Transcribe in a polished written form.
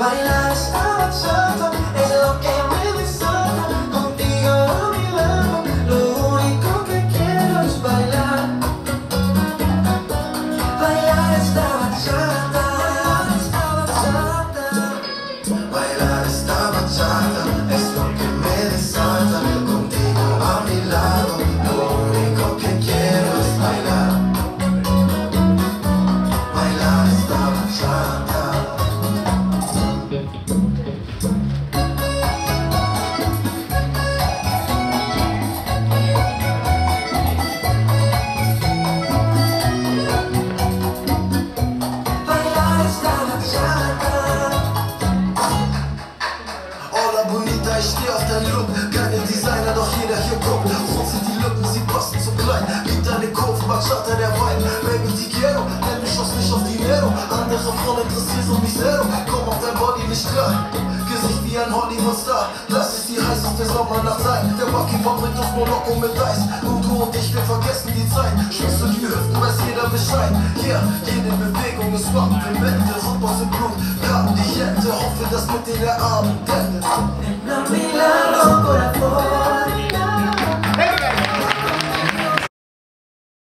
Bailar esta bachata es lo que me desata. Contigo a mi lado, lo único que quiero es bailar. Bailar esta bachata, bailar esta bachata es lo que me desata. Contigo a mi lado, lo único que quiero es bailar. Bailar esta bachata. Ich steh auf dein Look, keine Designer, doch jeder hier guckt. Runzel die Lippen, sie passen zu klein. Liegt deine Kurve, Bachata, der Wein. Baby, die quiero, nenn mich aus nicht auf Dinero. Andere Frauen interessiert so mich zero. Komm auf dein Body nicht klar. Gesicht wie ein Hollywood-Star. Lass es die heißeste Sommernacht sein. Der Bucky-Pop bringt uns Moloko mit Eis. Und du und ich, wir vergessen die Zeit. Schwingst du die Hüften, weiß jeder Bescheid. Ja, jede Bewegung ist Wachpenwende. Rhythmus im Blut, kam die Hände. Hoffe, dass mit dir der Abend endet. A mi lado, corazón.